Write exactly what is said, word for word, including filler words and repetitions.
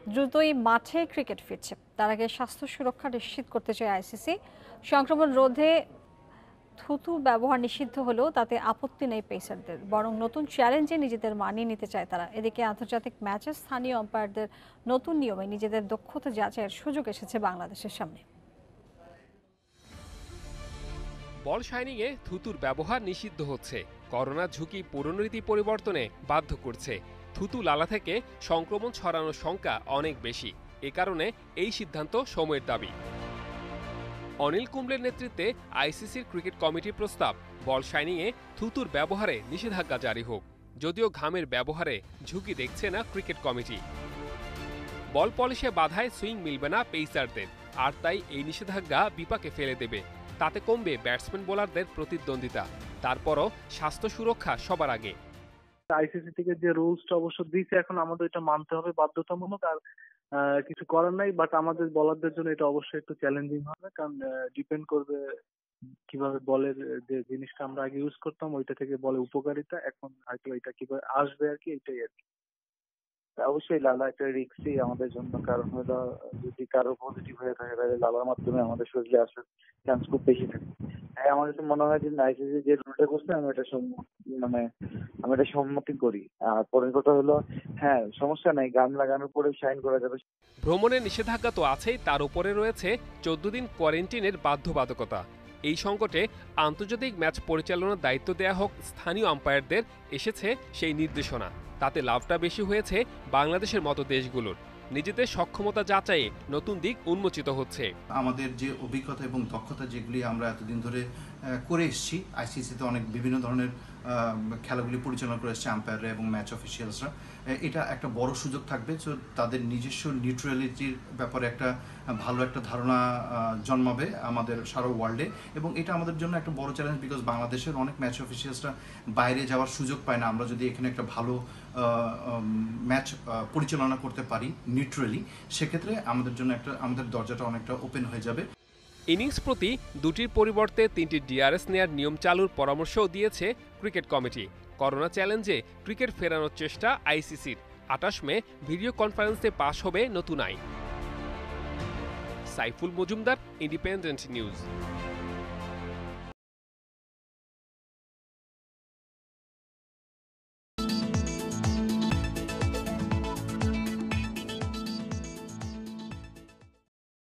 দ্রুতই মাঠে ক্রিকেট ফিরছে। তার আগে স্বাস্থ্য সুরক্ষা নিশ্চিত করতে চায় আইসিসি। সংক্রমণ রোধে থুতু ব্যবহার নিষিদ্ধ হলেও তাতে আপত্তি নেই পেসারদের, বরং নতুন চ্যালেঞ্জে নিজেদের মানিয়ে নিতে চায় তারা। এদিকে আন্তর্জাতিক ম্যাচে স্থানীয় আম্পায়ারদের নতুন নিয়মে নিজেদের দক্ষতা যাচাইয়ের সুযোগ এসেছে বাংলাদেশের সামনে। বল শাইনিংয়ে থুতুর ব্যবহার নিষিদ্ধ হচ্ছে। করোনা ঝুঁকি পুরনোরীতি পরিবর্তনে বাধ্য করছে। থুতু লালা থেকে সংক্রমণ ছড়ানোর শঙ্কা অনেক বেশি। এ কারণে এই সিদ্ধান্ত সময়ের দাবি। অনিল কুম্বলের নেতৃত্বে আইসিসির ক্রিকেট কমিটির প্রস্তাব, বল শাইনিংয়ে থুতুর ব্যবহারে নিষেধাজ্ঞা জারি হোক। যদিও ঘামের ব্যবহারে ঝুঁকি দেখছে না ক্রিকেট কমিটি। বল পলিশে বাধায় সুইং মিলবে না পেসারদের, আর তাই এই নিষেধাজ্ঞা বিপাকে ফেলে দেবে। তাতে কমবে ব্যাটসম্যান বোলারদের প্রতিদ্বন্দ্বিতা। তারপরও স্বাস্থ্য সুরক্ষা সবার আগে। আইসিসি থেকে যে রুলসটা অবশ্য দিয়েছে, এখন আমাদের এটা মানতে হবে বাধ্যতামূলক, আর কিছু করার নাই। বাট আমাদের বলারদের জন্য এটা অবশ্যই একটু চ্যালেঞ্জিং হবে, কারণ ডিপেন্ড করবে কিভাবে বলের যে জিনিসটা আমরা আগে ইউজ করতাম ওইটা থেকে বলে উপকারিতা, এখন হয়তো এটা কিভাবে আসবে আর কি, এটাই আর কি। অবশ্যই লালা একটা রিস্কই আমাদের জন্য, কারণ হলো যদি কারো পজিটিভ হয়ে থাকে তাহলে লালার মাধ্যমে আমাদের শরীরে আসার চান্স খুব বেশি থাকে। হ্যাঁ, আমার কাছে মনে হয় যে আইসিসি যে রুলটা করছে আমি এটা মানে আমি এটা সম্মতি করি। আর পরের কথা হলো, হ্যাঁ সমস্যা নাই, গান লাগানোর পরে সাইন করা যাবে। ভ্রমণের নিষেধাজ্ঞা তো আছেই, তার উপরে রয়েছে চোদ্দ দিন কোয়ারেন্টিনের বাধ্যবাধকতা। এই সংকটে আন্তর্জাতিক ম্যাচ পরিচালনার দায়িত্ব দেয়া হোক স্থানীয় আম্পায়ারদের, এসেছে সেই নির্দেশনা। তাতে লাভটা বেশি হয়েছে বাংলাদেশের মতো দেশগুলোর। নিজেদের সক্ষমতা যাচাইয়ে নতুন দিক উন্মোচিত হচ্ছে। আমাদের যে অভিজ্ঞতা এবং দক্ষতা যেগুলি আমরা এতদিন ধরে করে এসেছি, আইসিসিতে অনেক বিভিন্ন ধরনের খেলাগুলি পরিচালনা করে এসেছে আম্পায়াররা এবং ম্যাচ অফিসিয়ালসরা। এটা একটা বড় সুযোগ থাকবে, সো তাদের নিজস্ব নিউট্রালিটির ব্যাপারে একটা ভালো একটা ধারণা জন্মাবে আমাদের সারা ওয়ার্ল্ডে, এবং এটা আমাদের জন্য একটা বড় চ্যালেঞ্জ। বিকজ বাংলাদেশের অনেক ম্যাচ অফিসিয়ালসরা বাইরে যাওয়ার সুযোগ পায় না। আমরা যদি এখানে একটা ভালো ম্যাচ পরিচালনা করতে পারি নিউট্রালি, সেক্ষেত্রে আমাদের জন্য একটা আমাদের দরজাটা অনেকটা ওপেন হয়ে যাবে। ইনিংস প্রতি দুটির পরিবর্তে তিনটি ডিআরএস নেয়ার নিয়ম চালুর পরামর্শও দিয়েছে ক্রিকেট কমিটি। করোনা চ্যালেঞ্জে ক্রিকেট ফেরানোর চেষ্টা আইসিসির। আটাশ মে ভিডিও কনফারেন্সে পাশ হবে নতুন আইন। Saiful Majumdar, independent news.